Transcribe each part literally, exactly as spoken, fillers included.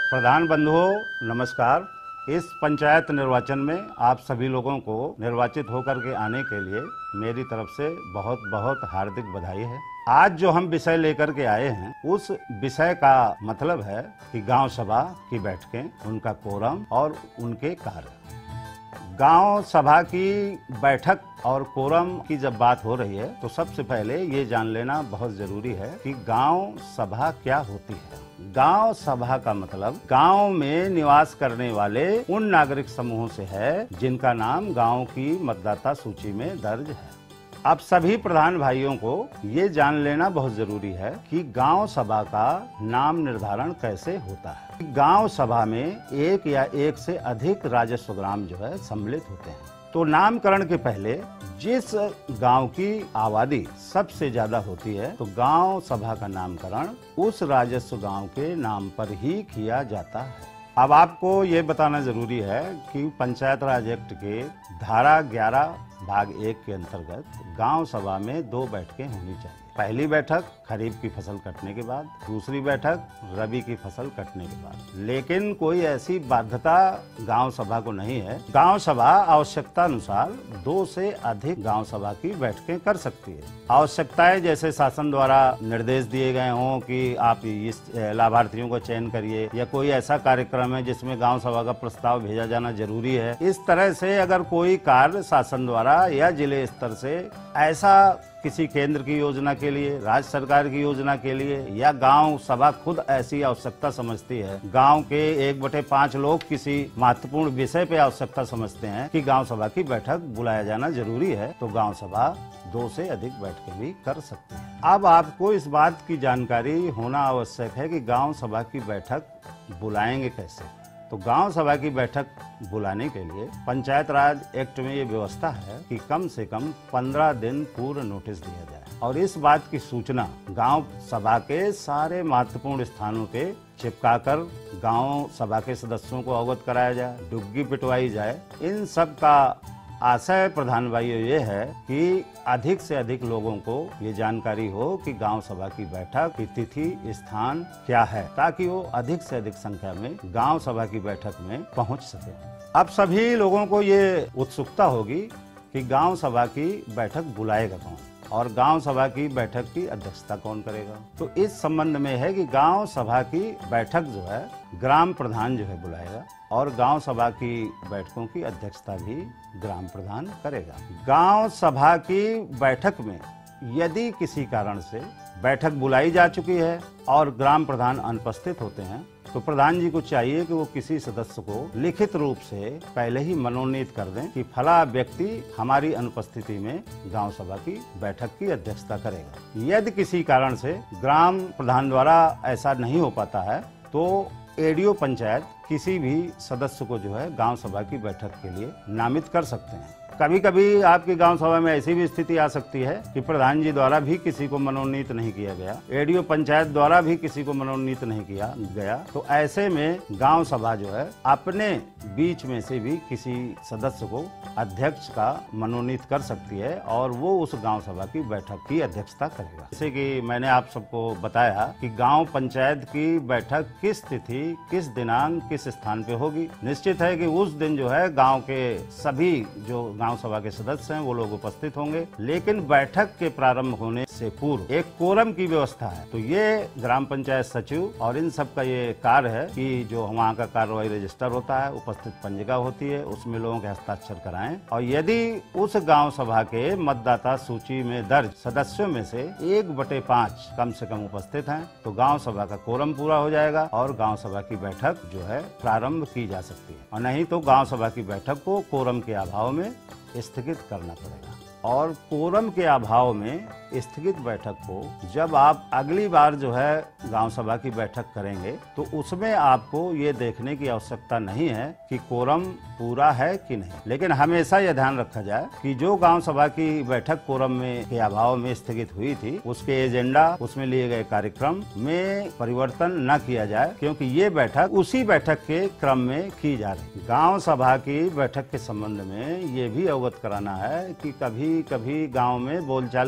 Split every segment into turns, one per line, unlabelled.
प्रधान बंधुओं नमस्कार। इस पंचायत निर्वाचन में आप सभी लोगों को निर्वाचित होकर के आने के लिए मेरी तरफ से बहुत बहुत हार्दिक बधाई है। आज जो हम विषय लेकर के आए हैं उस विषय का मतलब है कि गांव सभा की बैठकें, उनका कोरम और उनके कार्य। गांव सभा की बैठक और कोरम की जब बात हो रही है तो सबसे पहले ये जान लेना बहुत जरूरी है कि गांव सभा क्या होती है। गांव सभा का मतलब गांव में निवास करने वाले उन नागरिक समूहों से है जिनका नाम गांव की मतदाता सूची में दर्ज है। अब सभी प्रधान भाइयों को ये जान लेना बहुत जरूरी है कि गांव सभा का नाम निर्धारण कैसे होता है। गांव सभा में एक या एक से अधिक राजस्व ग्राम जो है सम्मिलित होते हैं। तो नामकरण के पहले जिस गांव की आबादी सबसे ज्यादा होती है तो गांव सभा का नामकरण उस राजस्व गांव के नाम पर ही किया जाता है। अब आपको ये बताना जरूरी है कि पंचायत राज एक्ट के धारा ग्यारह भाग एक के अंतर्गत गांव सभा में दो बैठकें होनी चाहिए। पहली बैठक खरीफ की फसल कटने के बाद, दूसरी बैठक रबी की फसल कटने के बाद। लेकिन कोई ऐसी बाध्यता गांव सभा को नहीं है। गांव सभा आवश्यकता अनुसार दो से अधिक गांव सभा की बैठकें कर सकती है। आवश्यकताएं जैसे शासन द्वारा निर्देश दिए गए हों कि आप इस लाभार्थियों को चयन करिए, या कोई ऐसा कार्यक्रम है जिसमें गांव सभा का प्रस्ताव भेजा जाना जरूरी है। इस तरह से अगर कोई कार्य शासन द्वारा या जिले स्तर से ऐसा किसी केंद्र की योजना के लिए, राज्य सरकार की योजना के लिए, या गांव सभा खुद ऐसी आवश्यकता समझती है, गांव के एक बटे पांच लोग किसी महत्वपूर्ण विषय पे आवश्यकता समझते हैं कि गांव सभा की बैठक बुलाया जाना जरूरी है, तो गांव सभा दो से अधिक बैठकें भी कर सकती है। अब आपको इस बात की जानकारी होना आवश्यक है कि गांव सभा की बैठक बुलाएंगे कैसे। तो गांव सभा की बैठक बुलाने के लिए पंचायत राज एक्ट में ये व्यवस्था है कि कम से कम पंद्रह दिन पूर्व नोटिस दिया जाए और इस बात की सूचना गांव सभा के सारे महत्वपूर्ण स्थानों पे चिपकाकर गांव सभा के सदस्यों को अवगत कराया जाए, डुग्गी पिटवाई जाए। इन सब का आशय प्रधान भाइयों ये है कि अधिक से अधिक लोगों को ये जानकारी हो कि गांव सभा की बैठक की तिथि स्थान क्या है, ताकि वो अधिक से अधिक संख्या में गांव सभा की बैठक में पहुंच सके। अब सभी लोगों को ये उत्सुकता होगी कि गांव सभा की बैठक बुलाएगा कौन और गांव सभा की बैठक की अध्यक्षता कौन करेगा। तो इस संबंध में है कि गांव सभा की बैठक जो है ग्राम प्रधान जो है बुलाएगा और गांव सभा की बैठकों की अध्यक्षता भी ग्राम प्रधान करेगा। गांव सभा की बैठक में यदि किसी कारण से बैठक बुलाई जा चुकी है और ग्राम प्रधान अनुपस्थित होते हैं तो प्रधान जी को चाहिए कि वो किसी सदस्य को लिखित रूप से पहले ही मनोनीत कर दें कि फला व्यक्ति हमारी अनुपस्थिति में गांव सभा की बैठक की अध्यक्षता करेगा। यदि किसी कारण से ग्राम प्रधान द्वारा ऐसा नहीं हो पाता है तो एडीओ पंचायत किसी भी सदस्य को जो है गांव सभा की बैठक के लिए नामित कर सकते हैं। कभी कभी आपकी गांव सभा में ऐसी भी स्थिति आ सकती है कि प्रधान जी द्वारा भी किसी को मनोनीत नहीं किया गया, एडीओ पंचायत द्वारा भी किसी को मनोनीत नहीं किया गया, तो ऐसे में गांव सभा जो है अपने बीच में से भी किसी सदस्य को अध्यक्ष का मनोनीत कर सकती है और वो उस गांव सभा की बैठक की अध्यक्षता करेगा। जैसे कि मैंने आप सबको बताया कि गांव पंचायत की बैठक किस तिथि, किस दिनांक, किस स्थान पे होगी। निश्चित है कि उस दिन जो है गांव के सभी जो गांव सभा के सदस्य हैं वो लोग उपस्थित होंगे, लेकिन बैठक के प्रारंभ होने से पूर्व एक कोरम की व्यवस्था है। तो ये ग्राम पंचायत सचिव और इन सब का ये कार्य है कि जो वहाँ का कार्रवाई रजिस्टर होता है, उपस्थित पंजिका होती है, उसमें लोगों के हस्ताक्षर कराएं और यदि उस गांव सभा के मतदाता सूची में दर्ज सदस्यों में से एक बटे पाँच कम से कम उपस्थित हैं तो गांव सभा का कोरम पूरा हो जाएगा और गांव सभा की बैठक जो है प्रारंभ की जा सकती है। और नहीं तो गांव सभा की बैठक को कोरम के अभाव में स्थगित करना पड़ेगा। और कोरम के अभाव में स्थगित बैठक को जब आप अगली बार जो है गांव सभा की बैठक करेंगे तो उसमें आपको ये देखने की आवश्यकता नहीं है कि कोरम पूरा है कि नहीं, लेकिन हमेशा यह ध्यान रखा जाए कि जो गांव सभा की बैठक कोरम में के अभाव में स्थगित हुई थी उसके एजेंडा, उसमें लिए गए कार्यक्रम में परिवर्तन न किया जाए, क्योंकि ये बैठक उसी बैठक के क्रम में की जा रही। गांव सभा की बैठक के संबंध में ये भी अवगत कराना है कि कभी कभी गांव में बोलचाल की भाषा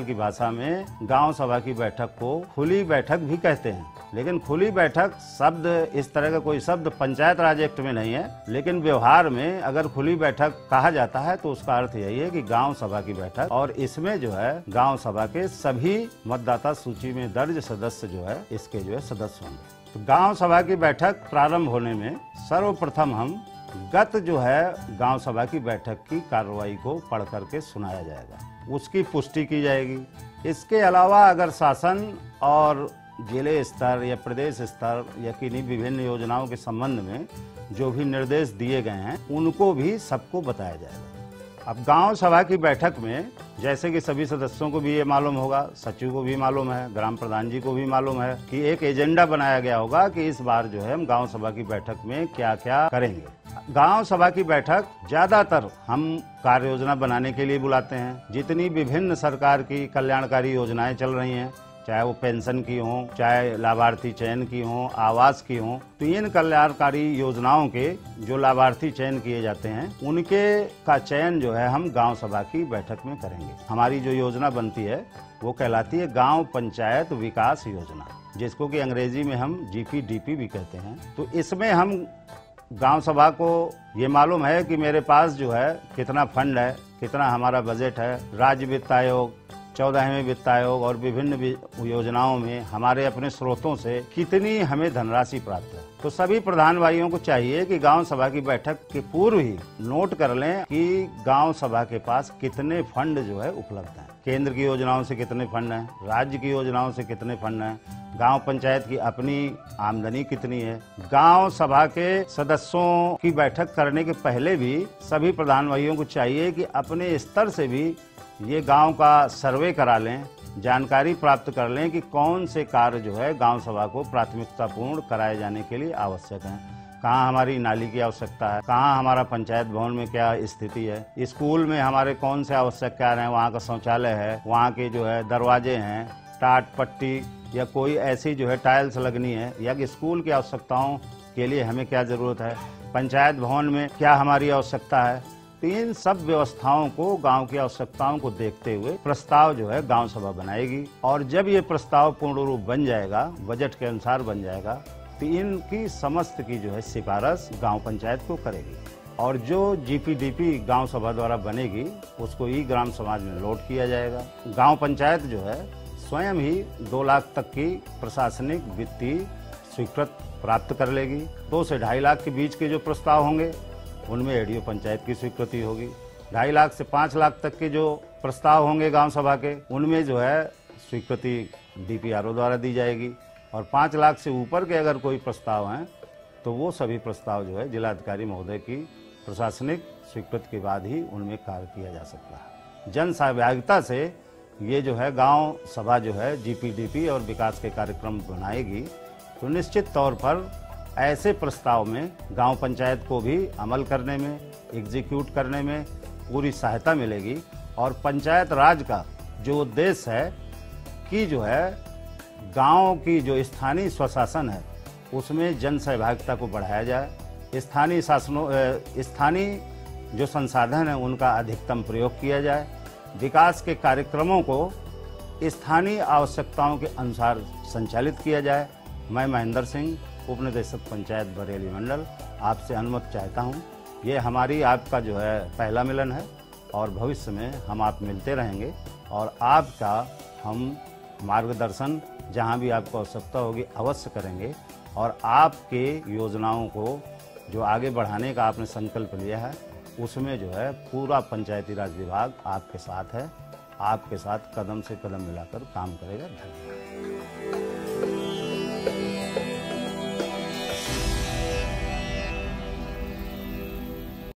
में गांव सभा की बैठक को खुली बैठक भी कहते हैं, लेकिन खुली बैठक शब्द इस तरह का कोई शब्द पंचायत राज एक्ट में नहीं है, लेकिन व्यवहार में अगर खुली बैठक कहा जाता है तो उसका अर्थ यही है कि गांव सभा की बैठक, और इसमें जो है गांव सभा के सभी मतदाता सूची में दर्ज सदस्य जो है इसके जो है सदस्य होंगे। तो गांव सभा की बैठक प्रारंभ होने में सर्वप्रथम हम गत जो है गांव सभा की बैठक की कार्रवाई को पढ़ करके सुनाया जाएगा, उसकी पुष्टि की जाएगी। इसके अलावा अगर शासन और जिले स्तर या प्रदेश स्तर या किन्हीं विभिन्न योजनाओं के संबंध में जो भी निर्देश दिए गए हैं उनको भी सबको बताया जाएगा। अब गांव सभा की बैठक में जैसे कि सभी सदस्यों को भी ये मालूम होगा, सचिव को भी मालूम है, ग्राम प्रधान जी को भी मालूम है कि एक एजेंडा बनाया गया होगा कि इस बार जो है हम गांव सभा की बैठक में क्या क्या करेंगे। गांव सभा की बैठक ज्यादातर हम कार्य योजना बनाने के लिए बुलाते हैं। जितनी विभिन्न सरकार की कल्याणकारी योजनाएं चल रही हैं, चाहे वो पेंशन की हो, चाहे लाभार्थी चयन की हो, आवास की हो, तो इन कल्याणकारी योजनाओं के जो लाभार्थी चयन किए जाते हैं उनके का चयन जो है हम गांव सभा की बैठक में करेंगे। हमारी जो योजना बनती है वो कहलाती है गांव पंचायत विकास योजना, जिसको कि अंग्रेजी में हम जी पी डी पी भी कहते हैं। तो इसमें हम गांव सभा को ये मालूम है कि मेरे पास जो है कितना फंड है, कितना हमारा बजट है। राज्य वित्त आयोग, चौदहवें वित्त आयोग और विभिन्न योजनाओं में हमारे अपने स्रोतों से कितनी हमें धनराशि प्राप्त है। तो सभी प्रधान भाइयों को चाहिए कि गांव सभा की बैठक के पूर्व ही नोट कर लें कि गांव सभा के पास कितने फंड जो है उपलब्ध हैं। केंद्र की योजनाओं से कितने फंड हैं, राज्य की योजनाओं से कितने फंड हैं, गांव पंचायत की अपनी आमदनी कितनी है। गांव सभा के सदस्यों की बैठक करने के पहले भी सभी प्रधान भाइयों को चाहिए कि अपने स्तर से भी ये गांव का सर्वे करा लें, जानकारी प्राप्त कर लें कि कौन से कार्य जो है गांव सभा को प्राथमिकतापूर्ण कराए जाने के लिए आवश्यक हैं। कहाँ हमारी नाली की आवश्यकता है, कहाँ हमारा पंचायत भवन में क्या स्थिति है, स्कूल में हमारे कौन से आवश्यक कार्य हैं, वहाँ का शौचालय है, वहाँ के जो है दरवाजे हैं, टाट पट्टी या कोई ऐसी जो है टाइल्स लगनी है, या कि स्कूल की आवश्यकताओं के लिए हमें क्या जरूरत है, पंचायत भवन में क्या हमारी आवश्यकता है। तो इन सब व्यवस्थाओं को, गांव की आवश्यकताओं को देखते हुए प्रस्ताव जो है गांव सभा बनाएगी, और जब ये प्रस्ताव पूर्ण रूप बन जाएगा, बजट के अनुसार बन जाएगा, तो इनकी समस्त की जो है सिफारिश गांव पंचायत को करेगी, और जो जी पी डी पी गांव सभा द्वारा बनेगी उसको ई ग्राम समाज में लोड किया जाएगा। गांव पंचायत जो है स्वयं ही दो लाख तक की प्रशासनिक वित्तीय स्वीकृत प्राप्त कर लेगी। दो से ढाई लाख के बीच के जो प्रस्ताव होंगे उनमें एडीओ पंचायत की स्वीकृति होगी। ढाई लाख से पाँच लाख तक के जो प्रस्ताव होंगे गांव सभा के, उनमें जो है स्वीकृति डी पी आर ओ द्वारा दी जाएगी, और पाँच लाख से ऊपर के अगर कोई प्रस्ताव हैं तो वो सभी प्रस्ताव जो है जिलाधिकारी महोदय की प्रशासनिक स्वीकृति के बाद ही उनमें कार्य किया जा सकता है। जन सहभागिता से ये जो है गांव सभा जो है जी पी डी पी और विकास के कार्यक्रम बनाएगी, तो निश्चित तौर पर ऐसे प्रस्ताव में गांव पंचायत को भी अमल करने में, एग्जीक्यूट करने में पूरी सहायता मिलेगी, और पंचायत राज का जो उद्देश्य है कि जो है गांव की जो स्थानीय स्वशासन है उसमें जन सहभागिता को बढ़ाया जाए, स्थानीय शासनों स्थानीय जो संसाधन है उनका अधिकतम प्रयोग किया जाए, विकास के कार्यक्रमों को स्थानीय आवश्यकताओं के अनुसार संचालित किया जाए। मैं महेंद्र सिंह, उप निदेशक पंचायत बरेली मंडल, आपसे अनुमति चाहता हूं। ये हमारी आपका जो है पहला मिलन है, और भविष्य में हम आप मिलते रहेंगे, और आपका हम मार्गदर्शन जहां भी आपको आवश्यकता होगी अवश्य करेंगे, और आपके योजनाओं को जो आगे बढ़ाने का आपने संकल्प लिया है उसमें जो है पूरा पंचायती राज विभाग आपके साथ है, आपके साथ कदम से कदम मिलाकर काम करेगा। धन्यवाद।